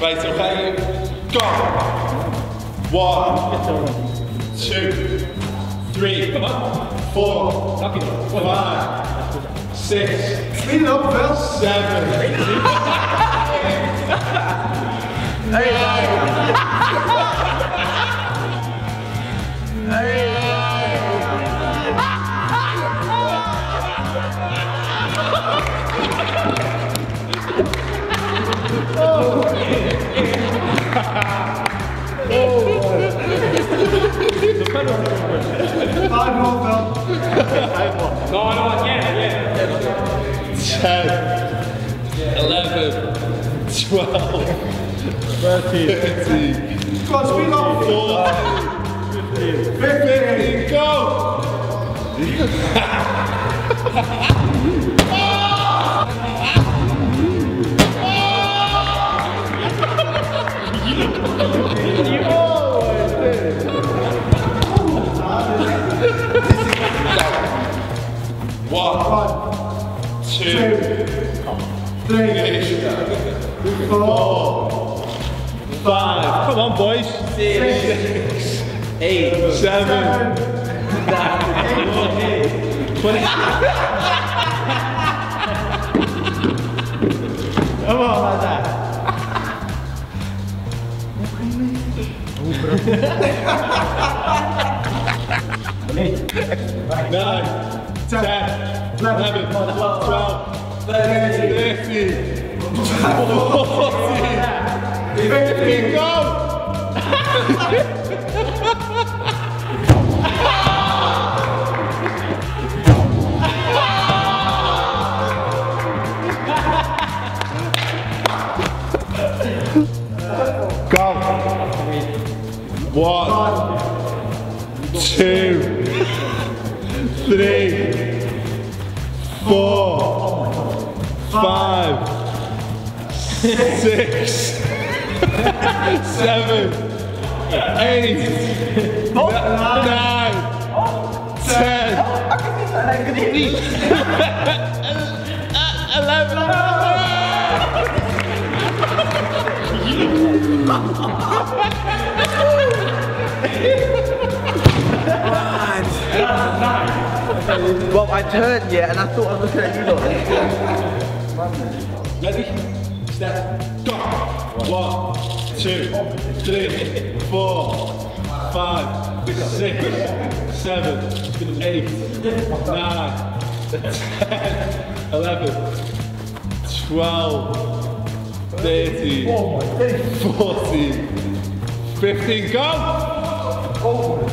Right, okay. Go. 1, 2, 3, 4, 5, 6. Speed it up, Phil. 7. 5 more, Phil. No, again. 10, 11, 12, 13, 13. Go on, speed up. 14, 15, go! One, 2, 3, 4, 5. Come on, boys. 6, 8, 7, 9, 20. Come on, Lazar. 9, 10, 11, 12, 13, 14, 15, go! Go! 1, 2, 3, 4, 5, 6, 7, 8, 9, 10, 11. Well, I turned, yeah, and I thought I was looking at you lot. Ready? Step. Go. 1, 2, 3, 4, 5, 6, 7, 8, 9, 10, 11, 12, 13, 14, 15, go!